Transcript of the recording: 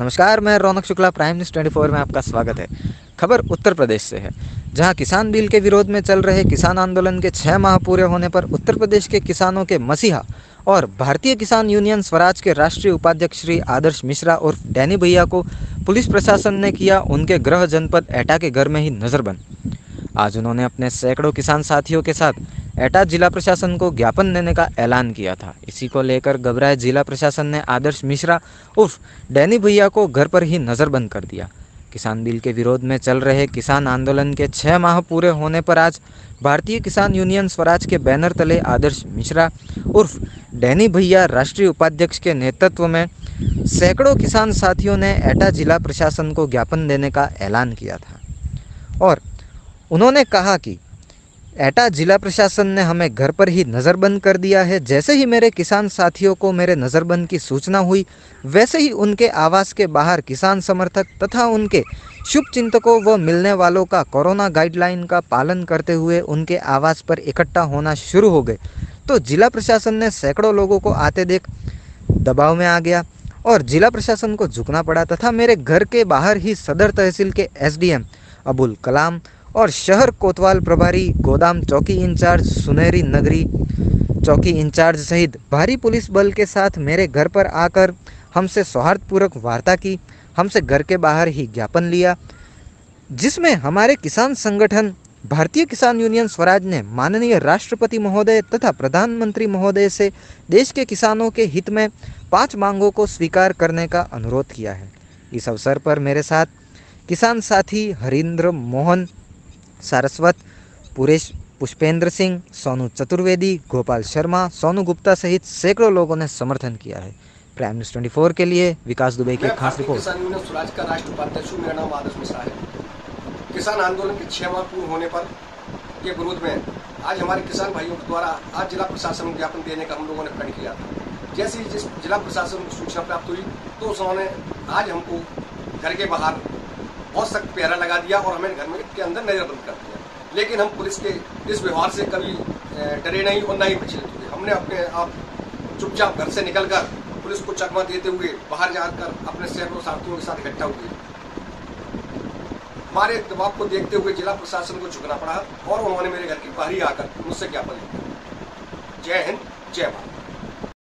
नमस्कार, मैं रौनक Shukla, prime news 24 में आपका स्वागत है। खबर उत्तर प्रदेश से है, जहां किसान बिल के विरोध में चल रहे किसान आंदोलन के 6 माह पूरे होने पर उत्तर प्रदेश के किसानों के मसीहा और भारतीय किसान यूनियन स्वराज के राष्ट्रीय उपाध्यक्ष श्री आदर्श मिश्रा और डैनी भैया को पुलिस प्रशासन ने किया उनके गृह जनपद एटा के घर में ही नज़रबंद। आज उन्होंने अपने सैकड़ों किसान साथियों के साथ एटा जिला प्रशासन को ज्ञापन देने का ऐलान किया था। इसी को लेकर घबराए जिला प्रशासन ने आदर्श मिश्रा उर्फ डैनी भैया को घर पर ही नज़रबंद कर दिया। किसान बिल के विरोध में चल रहे किसान आंदोलन के 6 माह पूरे होने पर आज भारतीय किसान यूनियन स्वराज के बैनर तले आदर्श मिश्रा उर्फ डैनी भैया राष्ट्रीय उपाध्यक्ष के नेतृत्व में सैकड़ों किसान साथियों ने एटा जिला प्रशासन को ज्ञापन देने का ऐलान किया था और उन्होंने कहा कि एटा जिला प्रशासन ने हमें घर पर ही नज़रबंद कर दिया है। जैसे ही मेरे किसान साथियों को मेरे नज़रबंद की सूचना हुई, वैसे ही उनके आवास के बाहर किसान समर्थक तथा उनके शुभचिंतकों व मिलने वालों का कोरोना गाइडलाइन का पालन करते हुए उनके आवास पर इकट्ठा होना शुरू हो गए। तो जिला प्रशासन ने सैकड़ों लोगों को आते देख दबाव में आ गया और जिला प्रशासन को झुकना पड़ा तथा मेरे घर के बाहर ही सदर तहसील के SDM अबुल कलाम और शहर कोतवाल प्रभारी, गोदाम चौकी इंचार्ज, सुनहरी नगरी चौकी इंचार्ज सहित भारी पुलिस बल के साथ मेरे घर पर आकर हमसे सौहार्दपूर्वक वार्ता की, हमसे घर के बाहर ही ज्ञापन लिया, जिसमें हमारे किसान संगठन भारतीय किसान यूनियन स्वराज ने माननीय राष्ट्रपति महोदय तथा प्रधानमंत्री महोदय से देश के किसानों के हित में 5 मांगों को स्वीकार करने का अनुरोध किया है। इस अवसर पर मेरे साथ किसान साथी हरिंद्र मोहन सारस्वत, पुरेश पुष्पेंद्र सिंह, सोनू चतुर्वेदी, गोपाल शर्मा, सोनू गुप्ता सहित सैकड़ों लोगों ने समर्थन किया है। प्राइम न्यूज़ 24 के लिए विकास दुबे की खास रिपोर्ट। किसान यूनियन स्वराज का राष्ट्रीय उपाध्यक्ष, मेरा नाम आदर्श मिश्रा है। किसान आंदोलन के 6 माह पूर्ण होने पर के विरोध में आज हमारे किसान भाइयों के द्वारा आज जिला प्रशासन को ज्ञापन देने का हम लोगों ने प्रण किया था। जैसे ही जिस जिला प्रशासन को सूचना प्राप्त हुई तो उन्होंने आज हमको घर के बाहर बहुत सख्त पहरा लगा दिया और हमें घर में के अंदर नजरबंद कर दिया। लेकिन हम पुलिस के इस व्यवहार से कभी डरे नहीं और न ही विचलित हुए। हमने अपने आप चुपचाप घर से निकलकर पुलिस को चकमा देते हुए बाहर जाकर अपने सैकड़ों साथियों के साथ इकट्ठा हुए। हमारे दबाव को देखते हुए जिला प्रशासन को झुकना पड़ा और उन्होंने मेरे घर के बाहर ही आकर मुझसे ज्ञापन लिया। जय हिंद, जय भारत।